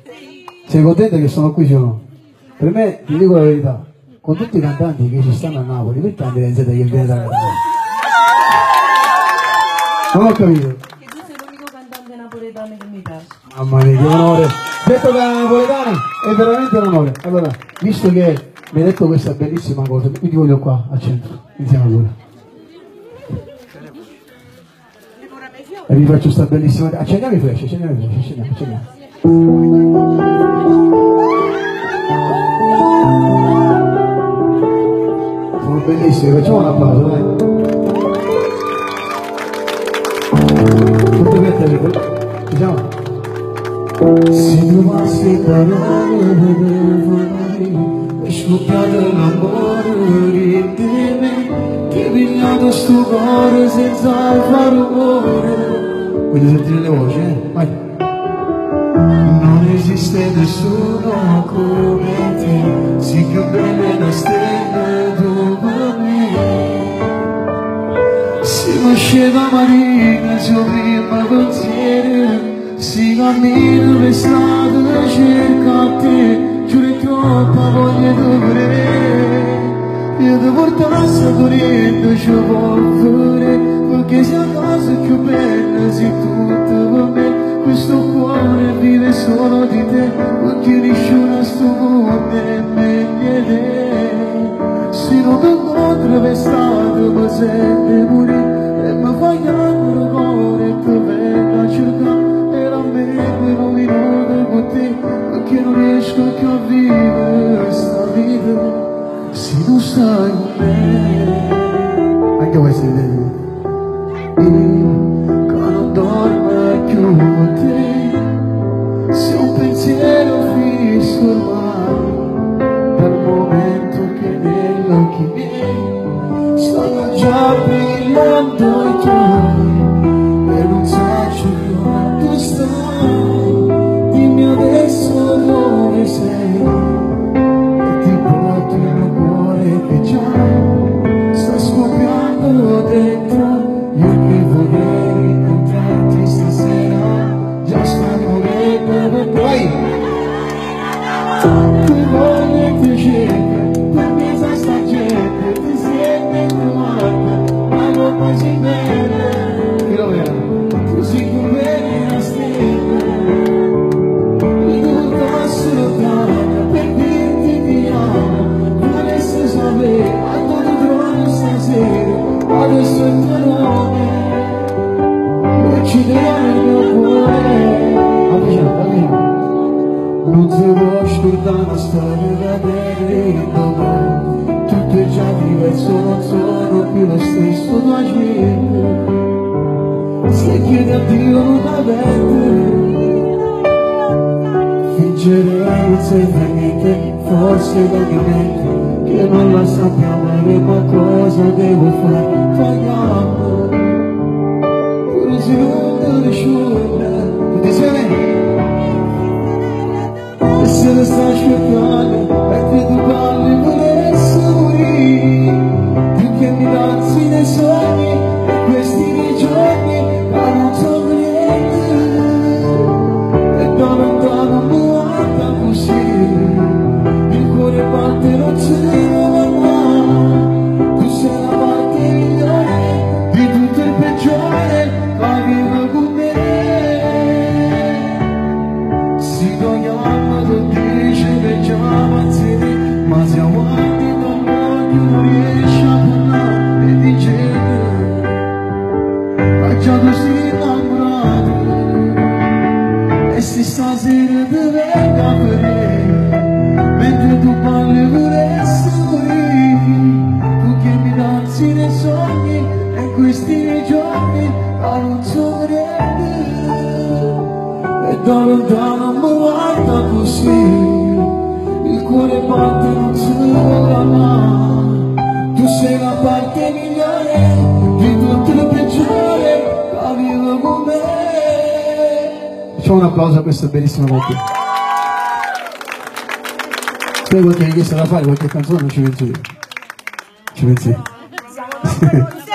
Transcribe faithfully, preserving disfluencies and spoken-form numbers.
Sei contenta che sono qui o no? Per me, ti dico la verità, con tutti i cantanti che ci stanno a Napoli, perché Andrea Enzetta che viene da Napoli? Non ho capito. Che tu sei l'unico cantante napoletano che mi piace. Mamma mia, che onore. Detto da napoletana è veramente un onore. Allora, visto che mi hai detto questa bellissima cosa, io ti voglio qua al centro, insieme a lui. E vi faccio sta bellissima. Accendiamo i flash, accendiamo i flash, accendiamo, accendiamo. Sono bellissimi, facciamo un applauso, dai. Tutto bene, ci siamo? Se trovassi parole per volare, è scoppiato l'amore di te, che è vignato sto cuore senza fare rumore. Voglio sentire le voci, eh? Vai! Non esiste nessuno come te, sì più bella una stella dopo me. Si mi scende marina, il suo primo pensiero, si cammina per strada, cerca a te, giuro è troppa voglia di vedere. Io ti portassi correndo, ci può fare, perché se a casa è più bella, sei tutta per me. Questo cuore vive solo di te, perché nessuno sto mondo è meglio te. Se non ti incontro per strada, mi sente morire, e mi fai grande cuore e ti vengo a cercare, e la mente non mi nota con te, perché non riesco più a vivere questa vita. Se non stai con me, anche questa idea, io che non dormo più con te, se un pensiero fisso ormai, dal momento che negli occhi miei stanno già brillando i tuoi, e non so più dove stai, dimmi adesso dove sei. Che già sta scoppiando dentro, io che vorrei incontrarti stasera, già sta morendo per poi. Tu voglio e ti cerca, per me sta gente, ti siete e ti guarda, ma non puoi si bene. Chi lo vera? Tu sei come una stella, mi tutta assolutata, per dirti ti amo. Quando ti trovo stasera, adesso è il tuo nome, io ci devo nel mio cuore. Avvicina, avvicina. Non ti può scordare una storia da bene, dove tutto è già diverso, non sono più lo stesso tua gente. Se chiedi a Dio non avete, fingerei non sei per niente, forse la mia mente che non la sappiamo, ma cosa devo fare? Paghiamo pure se non te ne scioglie, tutti insieme. E se ne sta cercando, e te tu parli vorresti morire, più che mi danzi nei sogni, e questi nei giorni, ma non so niente, e da lontano mi guarda così, il cuore parte non c'è. Ma se avanti non voglio, non riesci a parlare di gente, ma già così innamorato, e se stasera ti venga a vedere, mentre tu parli vorresti morire, tu che mi danzi nei sogni, e questi giorni, ma non so niente, e da lontano mi guarda così, il cuore parte non si muove mai, tu sei la parte migliore, di tutto il peggiore, la vivo con me. Facciamo un applauso a questa bellissima coppia. Spero che mi hai chiesto da fare qualche canzone, non ci penso io. Ci pensi?